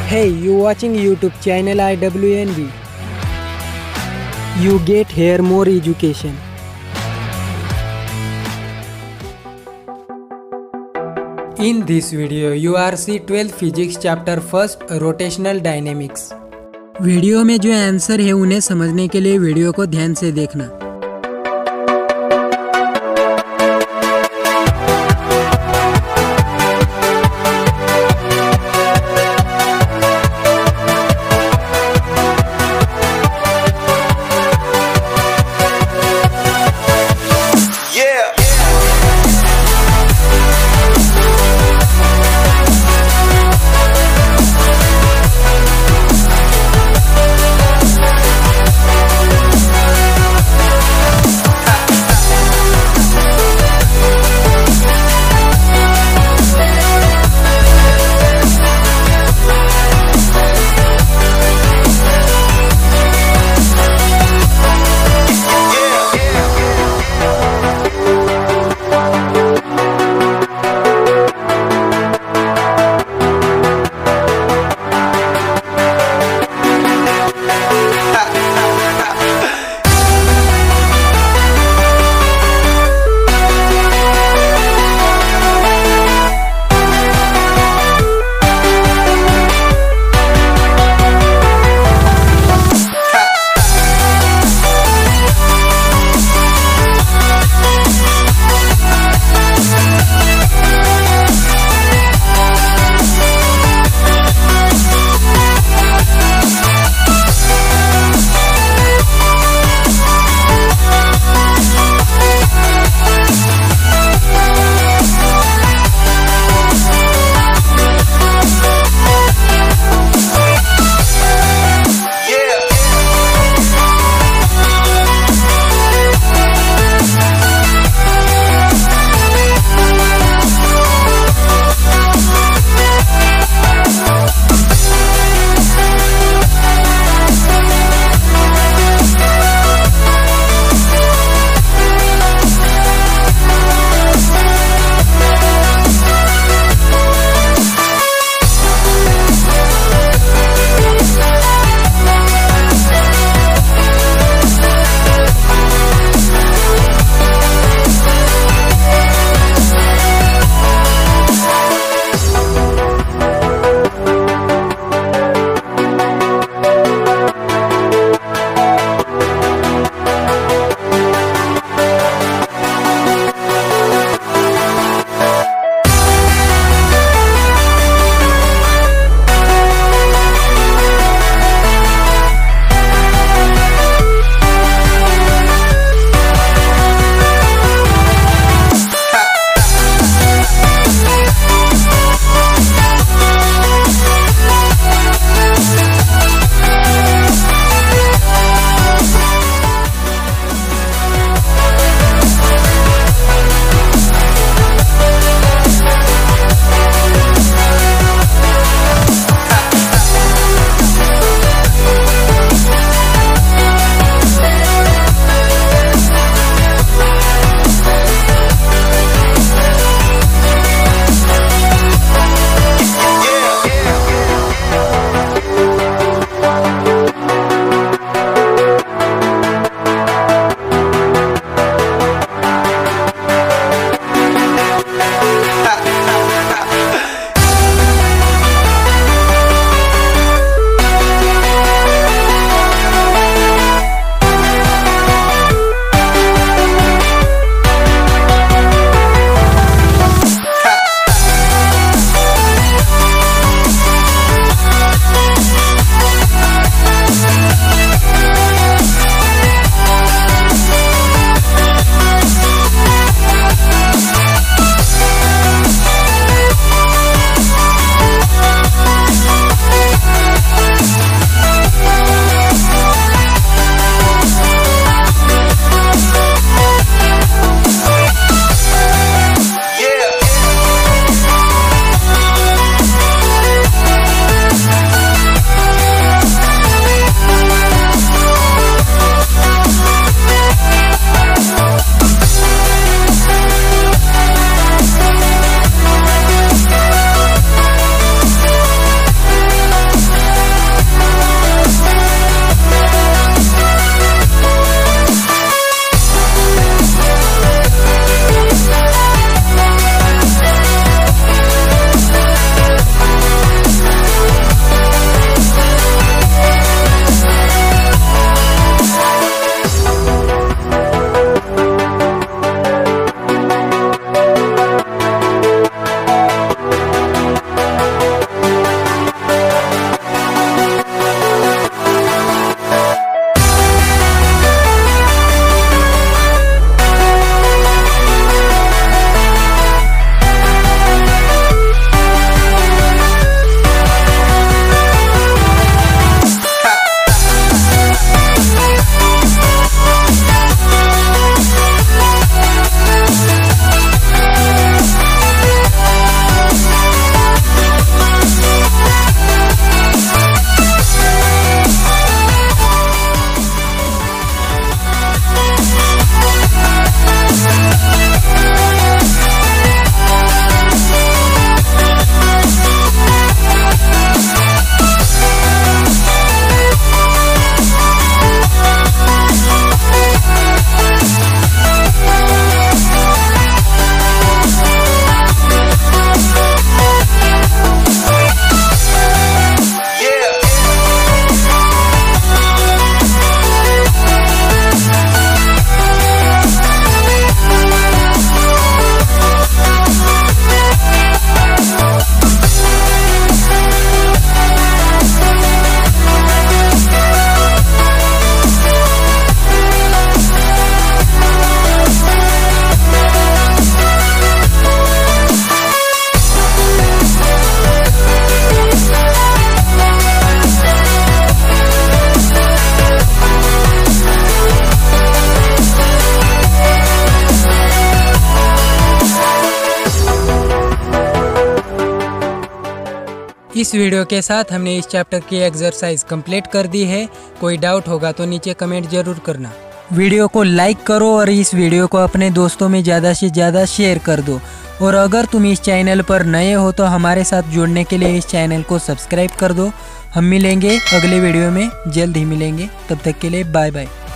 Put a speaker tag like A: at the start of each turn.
A: Hey, you watching YouTube channel IWNB. You get here more education. In this video, you are see 12th physics chapter first rotational dynamics. वीडियो में जो आंसर है उन्हें समझने के लिए वीडियो को ध्यान से देखना। इस वीडियो के साथ हमने इस चैप्टर की एक्सरसाइज कंप्लीट कर दी है। कोई डाउट होगा तो नीचे कमेंट जरूर करना। वीडियो को लाइक करो और इस वीडियो को अपने दोस्तों में ज़्यादा से ज़्यादा शेयर कर दो। और अगर तुम इस चैनल पर नए हो तो हमारे साथ जुड़ने के लिए इस चैनल को सब्सक्राइब कर दो। हम मिलेंगे अगले वीडियो में, जल्द ही मिलेंगे। तब तक के लिए बाय बाय।